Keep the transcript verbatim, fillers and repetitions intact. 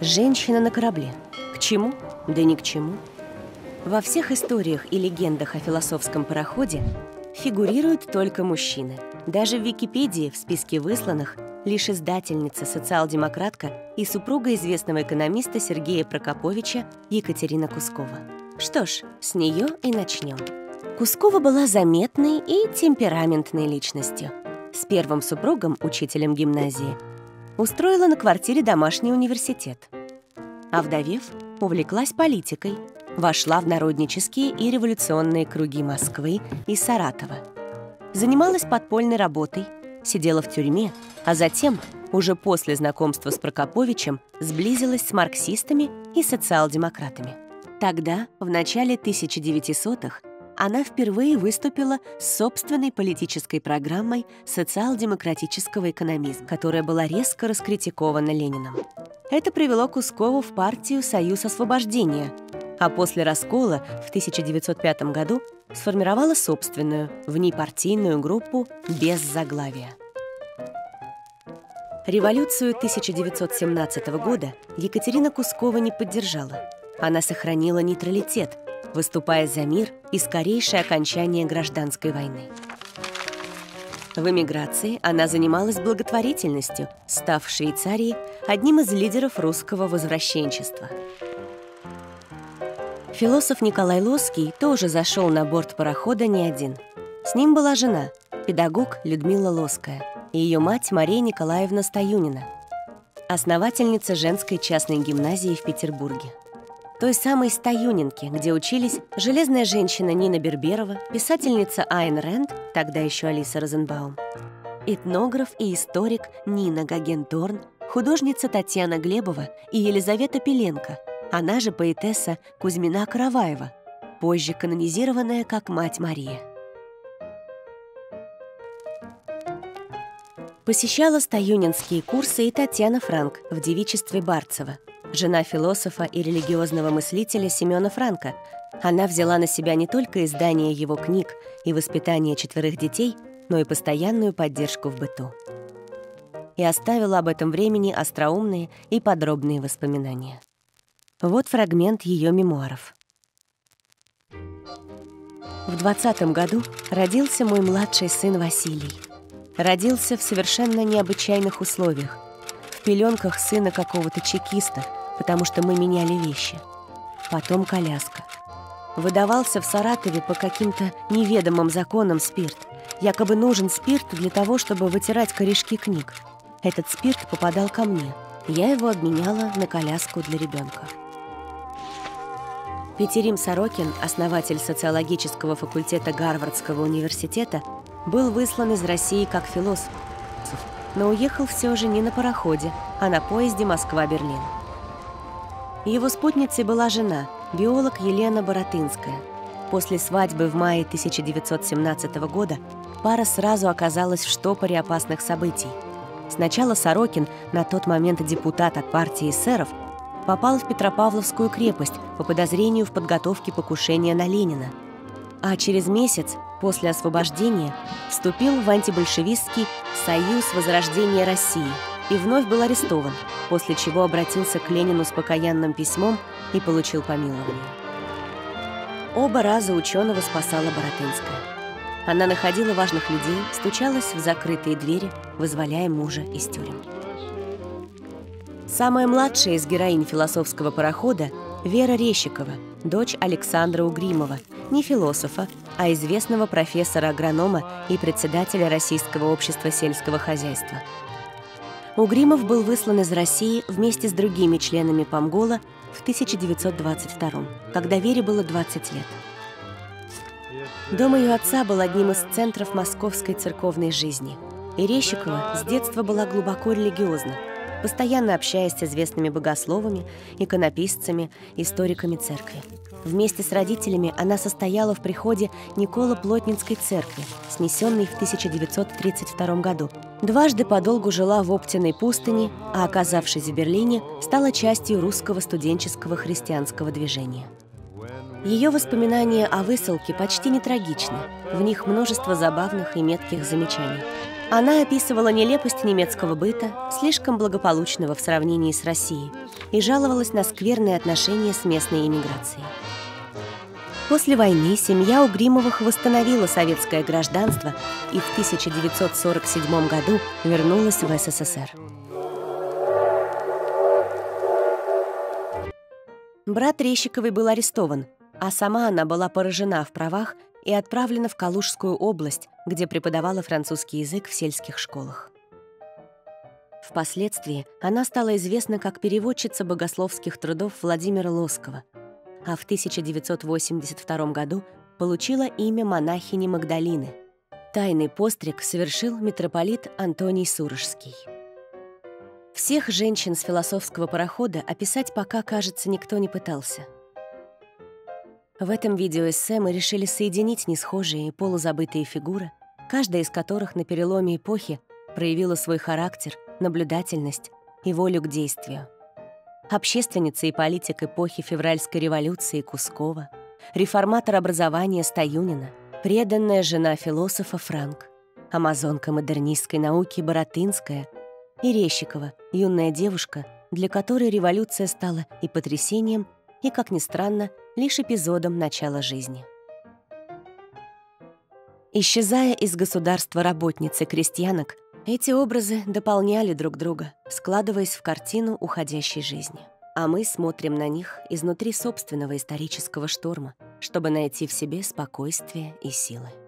Женщина на корабле. К чему? Да ни к чему. Во всех историях и легендах о философском пароходе фигурируют только мужчины. Даже в Википедии в списке высланных лишь издательница, социал-демократка и супруга известного экономиста Сергея Прокоповича Екатерина Кускова. Что ж, с нее и начнем. Кускова была заметной и темпераментной личностью. С первым супругом, учителем гимназии, устроила на квартире домашний университет. Овдовев, увлеклась политикой, вошла в народнические и революционные круги Москвы и Саратова. Занималась подпольной работой, сидела в тюрьме, а затем, уже после знакомства с Прокоповичем, сблизилась с марксистами и социал-демократами. Тогда, в начале тысяча девятисотых, она впервые выступила с собственной политической программой социал-демократического экономизма, которая была резко раскритикована Лениным. Это привело Кускову в партию «Союз освобождения», а после раскола в тысяча девятьсот пятом году сформировала собственную, внепартийную группу «Без заглавия». Революцию тысяча девятьсот семнадцатого года Екатерина Кускова не поддержала. Она сохранила нейтралитет, выступая за мир и скорейшее окончание гражданской войны. В эмиграции она занималась благотворительностью, став в Швейцарии одним из лидеров русского возвращенчества. Философ Николай Лосский тоже зашел на борт парохода не один. С ним была жена, педагог Людмила Лосская, и ее мать Мария Николаевна Стоюнина, основательница женской частной гимназии в Петербурге. Той самой Стоюнинки, где учились железная женщина Нина Берберова, писательница Айн Рэнд, тогда еще Алиса Розенбаум, этнограф и историк Нина Гогенторн, художница Татьяна Глебова и Елизавета Пеленко, она же поэтесса Кузьмина Караваева, позже канонизированная как Мать Мария. Посещала стоюнинские курсы и Татьяна Франк в девичестве Барцева, жена философа и религиозного мыслителя Семена Франка. Она взяла на себя не только издание его книг и воспитание четверых детей, но и постоянную поддержку в быту. И оставила об этом времени остроумные и подробные воспоминания. Вот фрагмент ее мемуаров. В двадцатом году родился мой младший сын Василий. Родился в совершенно необычайных условиях, в пеленках сына какого-то чекиста, потому что мы меняли вещи. Потом коляска. Выдавался в Саратове по каким-то неведомым законам спирт. Якобы нужен спирт для того, чтобы вытирать корешки книг. Этот спирт попадал ко мне. Я его обменяла на коляску для ребенка. Петерим Сорокин, основатель социологического факультета Гарвардского университета, был выслан из России как философ, но уехал все же не на пароходе, а на поезде Москва-Берлин. Его спутницей была жена, биолог Елена Боротынская. После свадьбы в мае тысяча девятьсот семнадцатого года пара сразу оказалась в штопоре опасных событий. Сначала Сорокин, на тот момент депутат от партии эсеров, попал в Петропавловскую крепость по подозрению в подготовке покушения на Ленина. А через месяц после освобождения вступил в антибольшевистский «Союз Возрождения России» и вновь был арестован, после чего обратился к Ленину с покаянным письмом и получил помилование. Оба раза ученого спасала Боротынская. Она находила важных людей, стучалась в закрытые двери, вызволяя мужа из тюрем. Самая младшая из героинь философского парохода – Вера Рещикова, дочь Александра Угримова, не философа, а известного профессора-агронома и председателя Российского общества сельского хозяйства. Угримов был выслан из России вместе с другими членами Помгола в тысяча девятьсот двадцать втором, когда Вере было двадцать лет. Дом ее отца был одним из центров московской церковной жизни, и Рещикова с детства была глубоко религиозна, постоянно общаясь с известными богословами, иконописцами, историками церкви. Вместе с родителями она состояла в приходе Николо-Плотницкой церкви, снесенной в тысяча девятьсот тридцать втором году. Дважды подолгу жила в Оптиной пустыне, а, оказавшись в Берлине, стала частью русского студенческого христианского движения. Ее воспоминания о высылке почти не трагичны, в них множество забавных и метких замечаний. Она описывала нелепость немецкого быта, слишком благополучного в сравнении с Россией, и жаловалась на скверные отношения с местной эмиграцией. После войны семья Угрюмовых восстановила советское гражданство и в тысяча девятьсот сорок седьмом году вернулась в СССР. Брат Рещиковой был арестован, а сама она была поражена в правах и отправлена в Калужскую область, где преподавала французский язык в сельских школах. Впоследствии она стала известна как переводчица богословских трудов Владимира Лоскова, а в тысяча девятьсот восемьдесят втором году получила имя монахини Магдалины. Тайный постриг совершил митрополит Антоний Сурожский. Всех женщин с философского парохода описать пока, кажется, никто не пытался. В этом видеоэссе мы решили соединить несхожие и полузабытые фигуры, каждая из которых на переломе эпохи проявила свой характер, наблюдательность и волю к действию. Общественница и политик эпохи февральской революции Кускова, реформатор образования Стоюнина, преданная жена философа Франк, амазонка модернистской науки Баратынская и Рещикова, юная девушка, для которой революция стала и потрясением, и, как ни странно, лишь эпизодом начала жизни. Исчезая из государства работниц и крестьянок, эти образы дополняли друг друга, складываясь в картину уходящей жизни. А мы смотрим на них изнутри собственного исторического шторма, чтобы найти в себе спокойствие и силы.